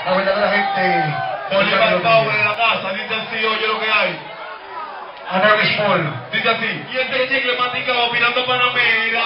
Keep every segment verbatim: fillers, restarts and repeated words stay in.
La verdadera gente. Bolívar Power en la casa, dice así, oye lo que hay. Anarquist Small. Dice así, y este chicle masticado mirando Panamera.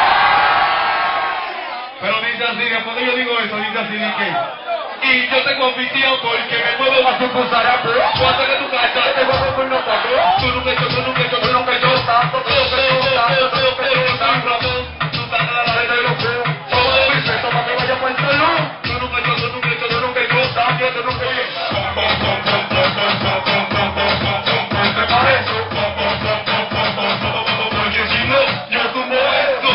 Pero dice así, después que yo digo eso, dice así, dice y yo tengo anfitrión porque me muevo más un posarapo. Cuando que tu casa te vas a poner un pato. Tú nunca hecho, tú nunca hecho, tú nunca hecho tanto, tú nunca hecho tanto, tú nunca hecho tanto. Tú estás a la red de los juegos. Todo el respeto para que vaya por el salón. Tú nunca hecho, tú nunca hecho, tú nunca hecho tanto, tú nunca hecho. ¿Te parece? Porque si no, yo tumbo esto.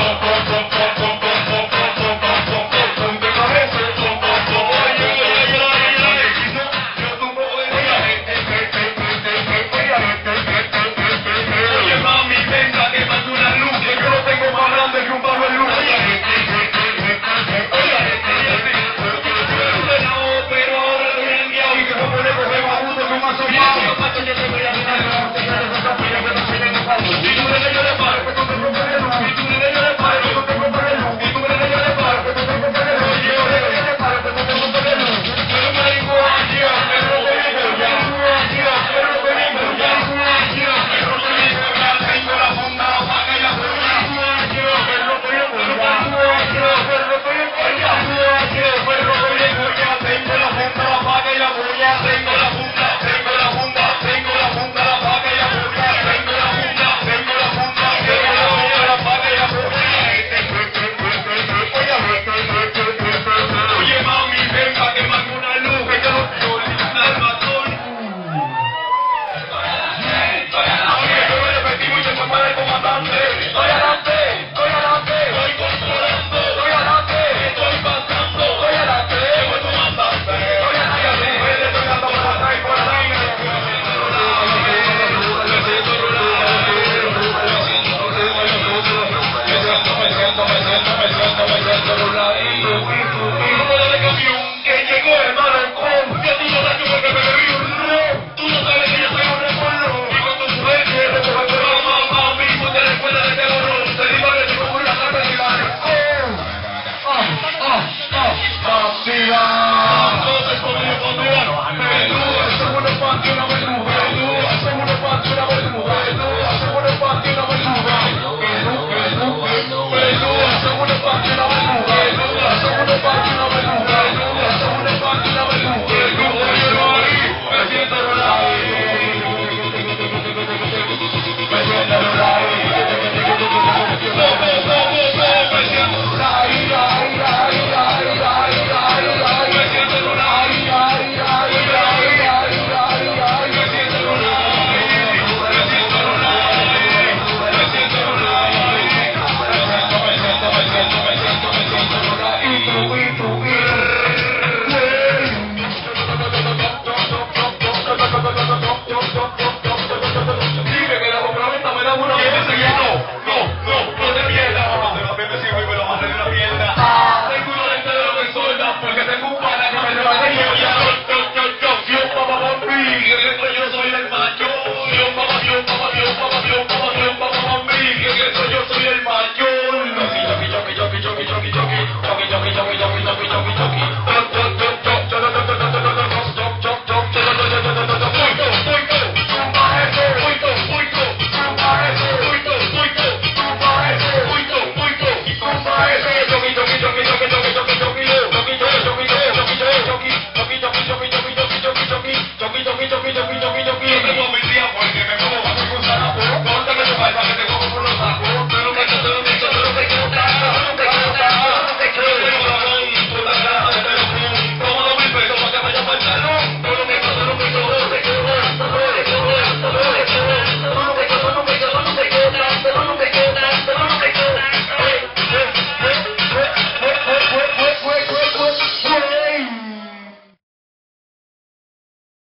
Somos una